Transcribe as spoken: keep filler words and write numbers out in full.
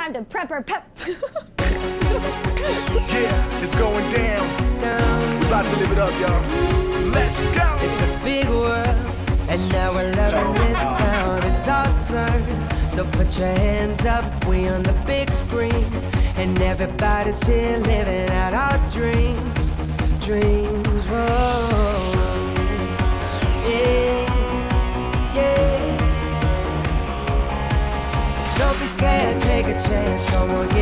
time to prep or pep. Yeah, it's going down. down. We about to live it up, y'all. Let's go. It's a big world, and now we're loving this town. It's our turn, so put your hands up. We on the big screen, and everybody's here living out our dreams. Dreams, whoa. Yeah, yeah. Don't be scared, take a chance. Come on, yeah.